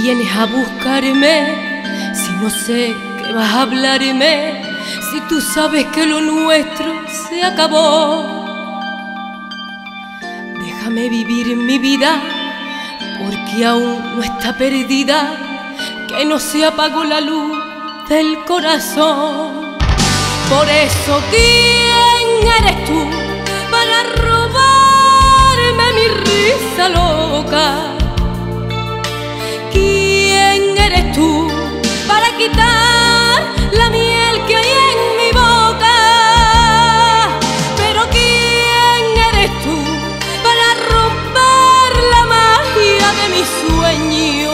vienes a buscarme si no sé que vas a hablarme? Si tú sabes que lo nuestro se acabó. Déjame vivir mi vida, porque aún no está perdida, que no se apagó la luz del corazón. Por eso, ¿quién eres tú para robarme mi risa loca? ¿Quién eres tú para quitar la miel que hay en mi boca? Pero ¿quién eres tú para romper la magia de mi sueño?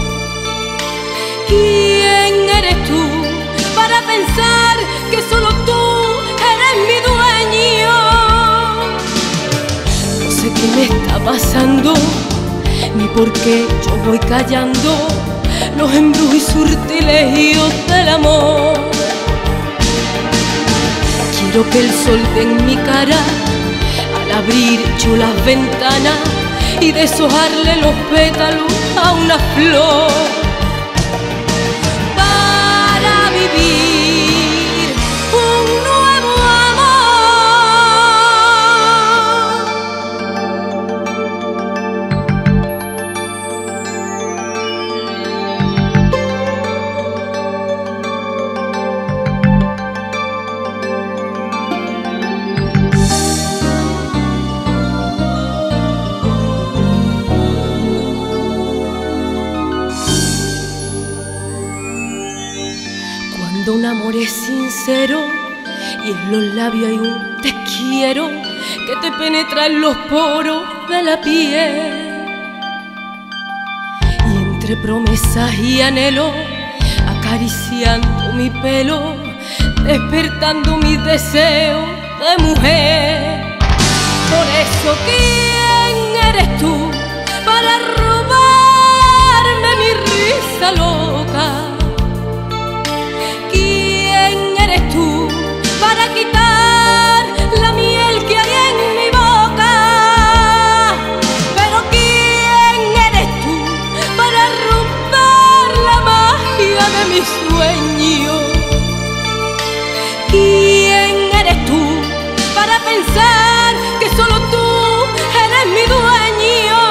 ¿Quién eres tú para pensar que solo tú eres mi dueño? No sé qué me está pasando, ni por qué yo voy callando los embrujos y sortilegios del amor. Quiero que el sol dé en mi cara al abrir yo las ventanas y deshojarle los pétalos a una flor, para vivir un nuevo Cuando un amor es sincero y en los labios hay un te quiero que te penetra en los poros de la piel, y entre promesas y anhelos acariciando mi pelo, despertando mis deseos de mujer. Por eso, ¿quién eres tú para robarme mi risa loca? Tú para quitar la miel que hay en mi boca. Pero ¿quién eres tú para romper la magia de mi sueño? ¿Quién eres tú para pensar que solo tú eres mi dueño?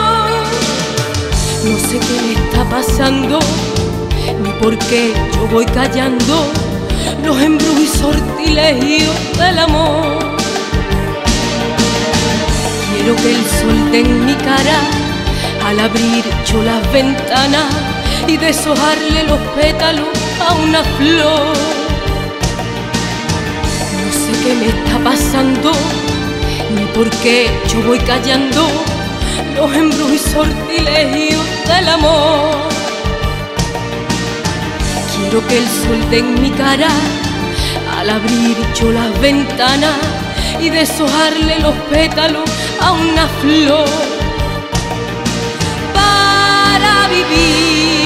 No sé qué me está pasando, ni por qué yo voy callando los embrujos y sortilegios del amor. Quiero que el sol dé en mi cara al abrir yo las ventanas y deshojarle los pétalos a una flor. No sé qué me está pasando, ni por qué yo voy callando los embrujos y sortilegios del amor. Quiero que el sol dé en mi cara al abrir yo las ventanas y deshojarle los pétalos a una flor, para vivir